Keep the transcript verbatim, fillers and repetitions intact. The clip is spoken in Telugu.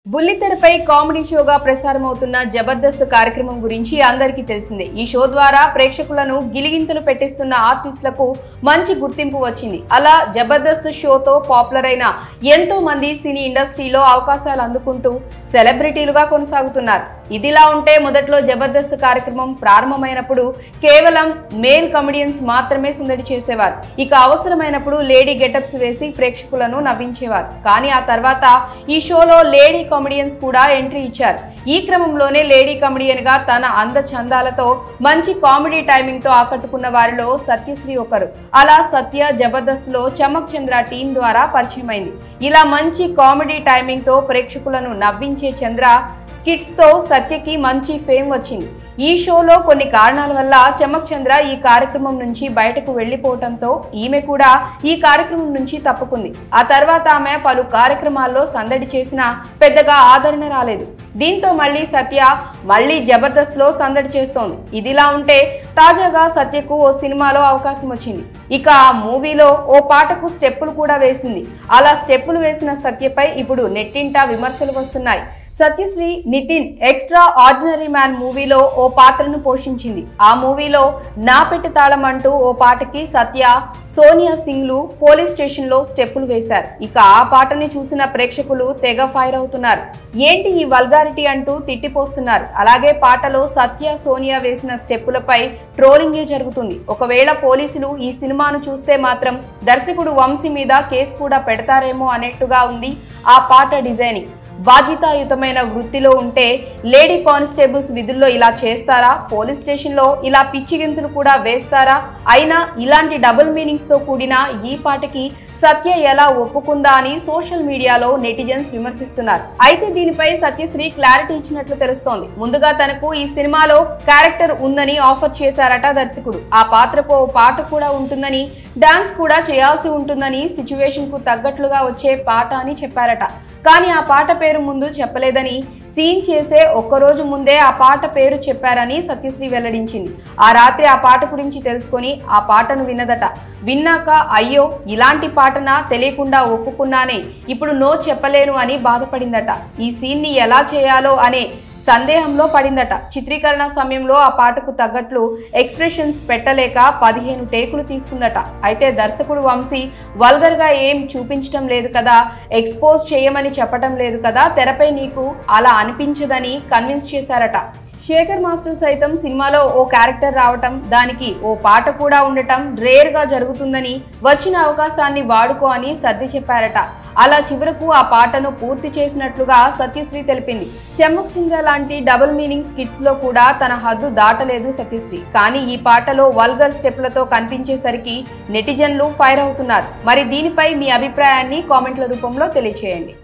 బుల్లితెరపై కామెడీ షోగా ప్రసారమవుతున్న జబర్దస్త్ కార్యక్రమం గురించి అందరికీ తెలిసిందే. ఈ షో ద్వారా ప్రేక్షకులను గిలిగింతలు పెట్టిస్తున్న ఆర్టిస్టులకు మంచి గుర్తింపు వచ్చింది. అలా జబర్దస్త్ షోతో పాపులర్ అయిన ఎంతో మంది సినీ ఇండస్ట్రీలో అవకాశాలు అందుకుంటూ సెలబ్రిటీలుగా కొనసాగుతున్నారు. ఇదిలా ఉంటే మొదట్లో జబర్దస్త్ కార్యక్రమం ప్రారంభమైనప్పుడు కేవలం మేల్ కమెడియన్స్ మాత్రమే సందడి చేసేవారు. ఇక అవసరమైనప్పుడు లేడీ గెటప్స్ వేసి ప్రేక్షకులను నవ్వించేవారు. కానీ ఆ తర్వాత ఈ షోలో లేడీ కామెడియన్స్ కూడా ఎంట్రీ ఇచ్చారు. ఈ క్రమంలోనే లేడీ కామెడియన్ గా తన అంద చందాలతో మంచి కామెడీ టైమింగ్ తో ఆకట్టుకున్న వారిలో సత్యశ్రీ ఒకరు. అలా సత్య జబర్దస్త్ లో చమక్ చంద్ర టీం ద్వారా పరిచయం అయింది. ఇలా మంచి కామెడీ టైమింగ్ తో ప్రేక్షకులను నవ్వించే చంద్ర స్కిట్స్ తో సత్యకి మంచి ఫేమ్ వచ్చింది. ఈ షోలో కొన్ని కారణాల వల్ల చమక్ చంద్ర ఈ కార్యక్రమం నుంచి బయటకు వెళ్లిపోవడంతో ఈమె కూడా ఈ కార్యక్రమం నుంచి తప్పుకుంది. ఆ తర్వాత ఆమె పలు కార్యక్రమాల్లో సందడి చేసినా పెద్దగా ఆదరణ రాలేదు. దీంతో మళ్ళీ సత్య మళ్ళీ జబర్దస్త్ లో సందడి చేస్తోంది. ఇదిలా ఉంటే తాజాగా సత్యకు ఓ సినిమాలో అవకాశం వచ్చింది. ఇక ఆ మూవీలో ఓ పాటకు స్టెప్పులు కూడా వేసింది. అలా స్టెప్పులు వేసిన సత్యపై ఇప్పుడు నెట్టింట విమర్శలు వస్తున్నాయి. Satyasri Nithin extraordinary man మూవీలో ఓ పాత్రను పోషించింది. ఆ మూవీలో నా పెట్టి తాళం అంటూ ఓ పాటకి సత్య, సోనియా సింగ్లు పోలీస్ స్టేషన్ లో స్టెప్పులు వేశారు. ఇక ఆ పాటని చూసిన ప్రేక్షకులు తెగ ఫైర్ అవుతున్నారు. ఏంటి ఈ వల్గారిటీ అంటూ తిట్టిపోస్తున్నారు. అలాగే పాటలో సత్య, సోనియా వేసిన స్టెప్పులపై ట్రోలింగే జరుగుతుంది. ఒకవేళ పోలీసులు ఈ సినిమాను చూస్తే మాత్రం దర్శకుడు వంశీ మీద కేసు కూడా పెడతారేమో అనేట్టుగా ఉంది ఆ పాట డిజైనింగ్. బాధ్యతాయుతమైన వృత్తిలో ఉంటే లేడీ కానిస్టేబుల్స్ విధుల్లో ఇలా చేస్తారా? పోలీస్ స్టేషన్లో ఇలా పిచ్చి గెంతులు కూడా వేస్తారా? అయినా ఇలాంటి డబుల్ మీనింగ్స్ తో కూడిన ఈ పాటకి సత్య ఎలా ఒప్పుకుందా అని సోషల్ మీడియాలో నెటిజన్స్ విమర్శిస్తున్నారు. అయితే దీనిపై సత్యశ్రీ క్లారిటీ ఇచ్చినట్లు తెలుస్తోంది. ముందుగా తనకు ఈ సినిమాలో క్యారెక్టర్ ఉందని ఆఫర్ చేశారట దర్శకుడు. ఆ పాత్రకు ఓ పాట కూడా ఉంటుందని, డాన్స్ కూడా చేయాల్సి ఉంటుందని, సిచ్యువేషన్ కు తగ్గట్లుగా వచ్చే పాట అని చెప్పారట. కానీ ఆ పాట పేరు ముందు చెప్పలేదని, సీన్ చేసే ఒక్కరోజు ముందే ఆ పాట పేరు చెప్పారని సత్యశ్రీ వెల్లడించింది. ఆ రాత్రి ఆ పాట గురించి తెలుసుకొని ఆ పాటను విన్నదట. విన్నాక అయ్యో ఇలాంటి పాటనా, తెలియకుండా ఒప్పుకున్నానే, ఇప్పుడు నో చెప్పలేను అని బాధపడిందట. ఈ సీన్ ని ఎలా చేయాలో అనే సందేహంలో పడిందట. చిత్రీకరణ సమయంలో ఆ పాటకు తగ్గట్లు ఎక్స్ప్రెషన్స్ పెట్టలేక పదిహేను టేకులు తీసుకుందట. అయితే దర్శకుడు వంశీ వల్గర్ గా ఏం చూపించడం లేదు కదా, ఎక్స్పోజ్ చేయమని చెప్పడం లేదు కదా, తెరపై నీకు అలా అనిపించదని కన్విన్స్ చేశారట. శేఖర్ మాస్టర్ సైతం సినిమాలో ఓ క్యారెక్టర్ రావటం, దానికి ఓ పాట కూడా ఉండటం రేర్ గా జరుగుతుందని, వచ్చిన అవకాశాన్ని వాడుకో అని సర్ది చెప్పారట. అలా చివరకు ఆ పాటను పూర్తి చేసినట్లుగా సత్యశ్రీ తెలిపింది. చమక్ చంద్ర లాంటి డబుల్ మీనింగ్ స్కిట్స్ లో కూడా తన హద్దు దాటలేదు సత్యశ్రీ. కానీ ఈ పాటలో వల్గర్ స్టెప్లతో కనిపించేసరికి నెటిజన్లు ఫైర్ అవుతున్నారు. మరి దీనిపై మీ అభిప్రాయాన్ని కామెంట్ల రూపంలో తెలియచేయండి.